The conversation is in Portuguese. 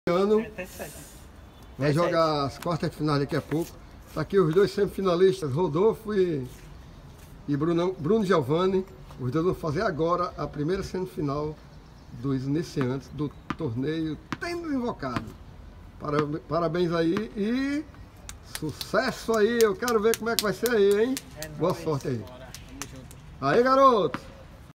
ano. Vai jogar as quartas de final daqui a pouco. Tá aqui os dois semifinalistas, Rodolfo e Bruno Giovanni. Os dois vão fazer agora a primeira semifinal dos iniciantes do torneio Tênis Invocado. Parabéns aí e sucesso aí. Eu quero ver como é que vai ser aí, hein? Boa sorte aí. Aí, garoto!